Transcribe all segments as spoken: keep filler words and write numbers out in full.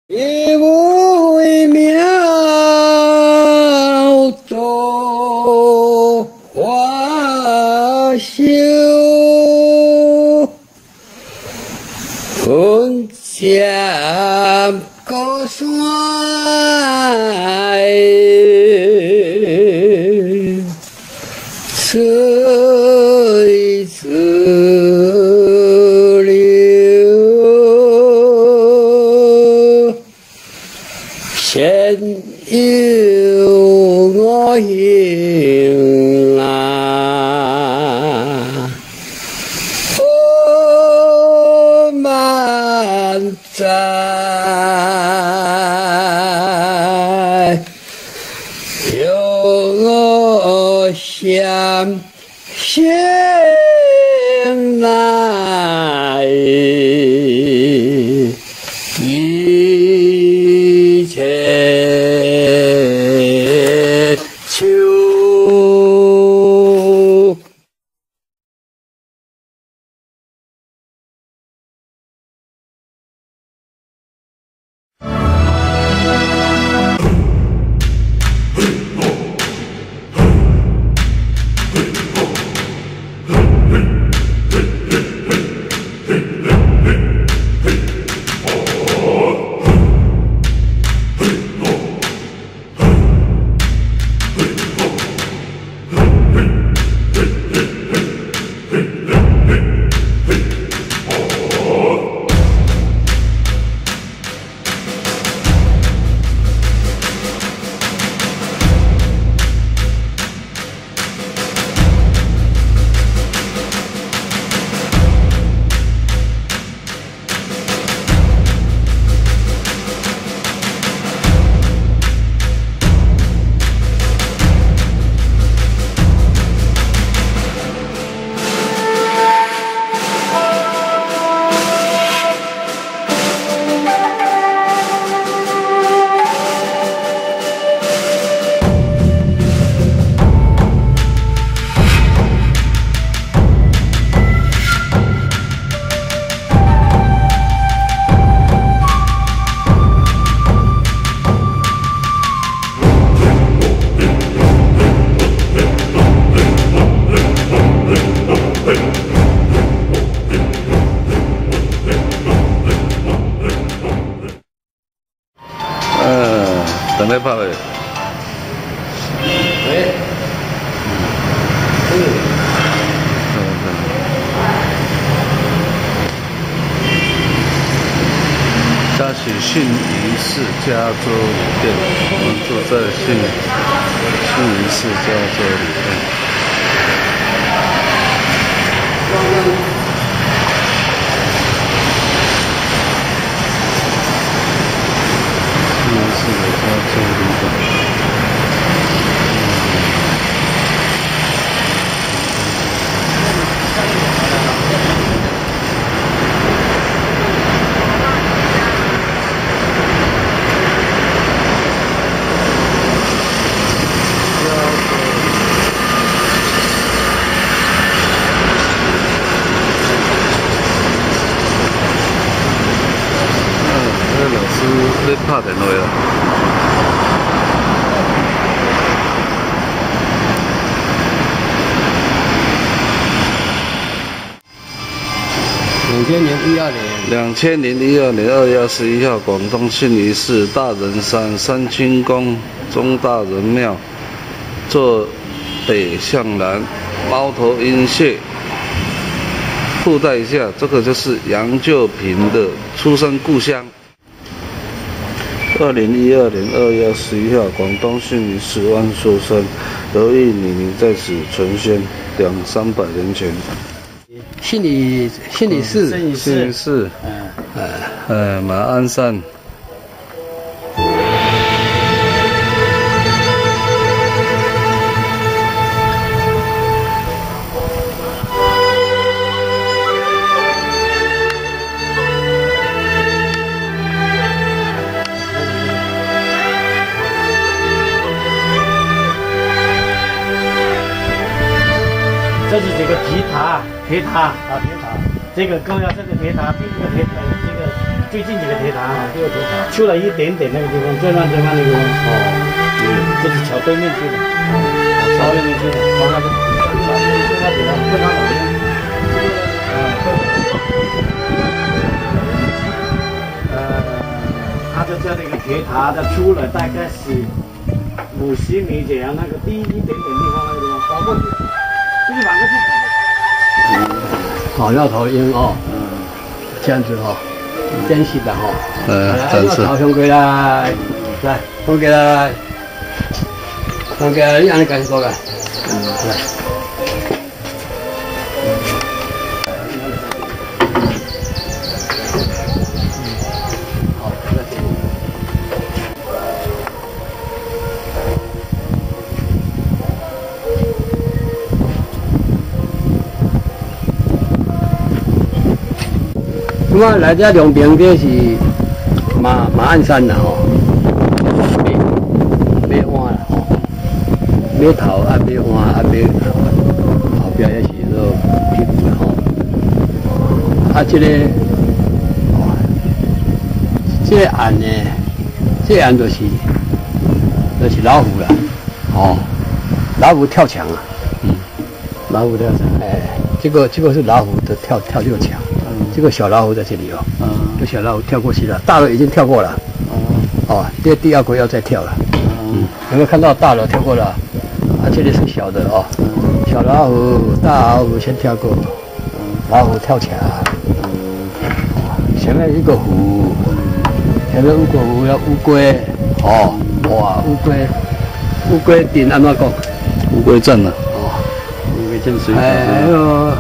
一步为苗走花秀，红墙高山，水自流，前有我行啊，我漫在，有我想醒来，一切秋。 等来拍的。 喂。嗯。 嘉许信宜市加州旅店，我们住在信信宜市加州旅店。信宜市的加州旅店。在拍电话啦。 两千零一二年。 两千零一二年二月二十一号，广东信宜市大人山三清宫钟大人庙，坐北向南，猫头鹰穴。附带一下，这个就是杨旧平的出生故乡。二零一二年二月十一号，广东信宜市万寿山有一女尼在此成仙，两三百年前。 信宜信宜市， 信宜市，嗯，呃，马鞍山。 这是这个铁塔，铁塔啊，铁塔，这个高压这个铁塔，比这个铁塔这个最近几个铁塔啊，这个铁塔出了一点点那个地方，正方正方那个地方。哦，嗯，这是桥对面去的，桥对面去的，往那个正方铁塔正方老院。啊，呃，它的这样的一个铁塔，它出了大概是五十米这样，那个低一点点地方那个地方滑过去，就是往过去。 好，要投音哦，嗯，这样子哦，真实的哦， 呃，真是。 好，送过来，来，送过来，送过来，你按你赶紧过来，嗯，来。好，再见。咁啊，来这两边这是马马鞍山啦吼，马马湾啦吼，马头啊马湾啊马后边也是个屁股啦吼，啊这个，这个岸呢，这个岸就是就是老虎啦，哦，老虎跳墙啊，嗯，老虎跳墙，哎，这个这个是老虎的跳跳这个墙。这个小老虎在这里哦，嗯，这小老虎跳过去了，大的已经跳过了，哦，这第二个要再跳了，嗯，有没有看到大的跳过了？啊，这里是小的哦，小老虎、大老虎先跳过，老虎跳墙，前面一个虎，前面五个虎要乌龟，哦，哇，乌龟，乌龟顶安怎讲？ 乌龟阵啊，哦，乌龟阵水。 哎呦。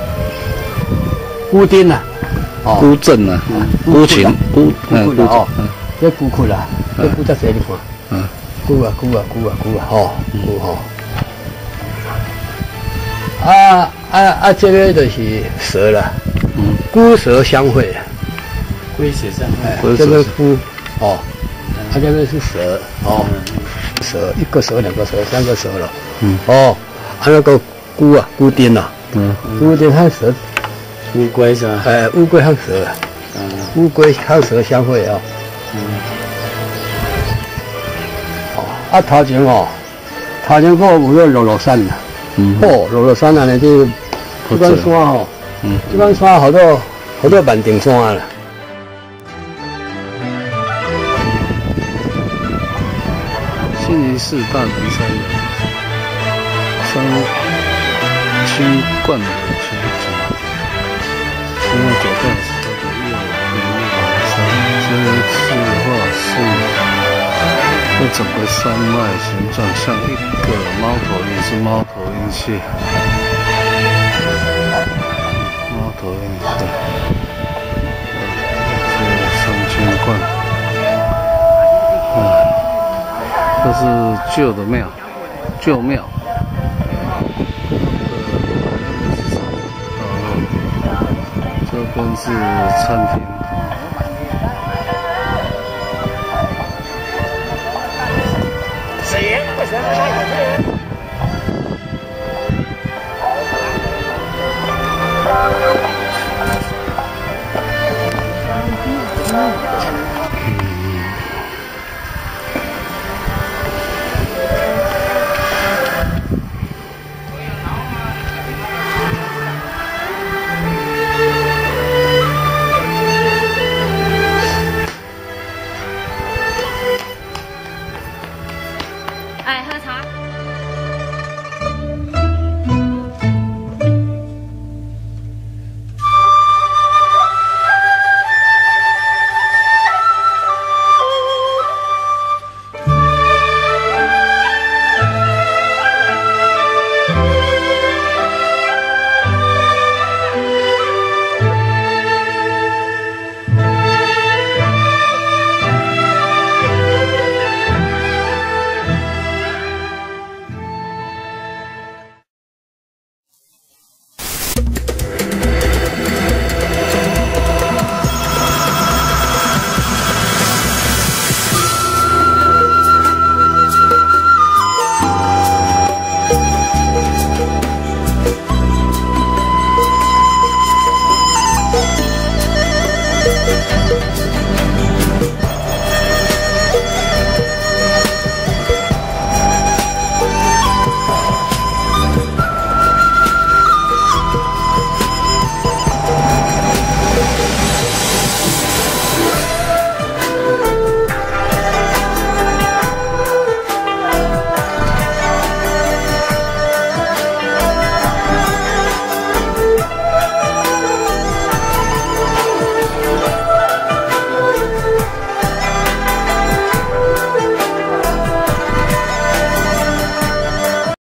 孤丁呐， 哦，孤阵呐，孤群，孤， 孤群哦，这孤群啦，这孤在谁地方？嗯，孤啊孤啊孤啊孤啊，哦，孤哦。啊啊啊！这个就是蛇了，嗯，孤蛇相会， 龟蛇相会， 这个孤，哦，它这个是蛇，哦，蛇一个蛇两个蛇三个蛇了，嗯，哦，还有个孤啊孤丁呐，嗯，孤丁和蛇。 乌龟是吧？ 哎，乌龟和蛇，嗯，乌龟和蛇相会啊。嗯。哦，啊头前哦，头前个有个落落山啦。嗯。哦，落落山啊，呢这这关山哦，嗯，这关山好多好多万顶山啦。 新义市大屯山山青冠的全景。因为走到时候的右边那山，这次画是这整个山脉形状像一个猫头鹰，是猫头鹰蟹，猫头鹰蟹，这三清观，啊，这是旧的庙，旧庙。这边是餐厅。 谁？为什么他有这个？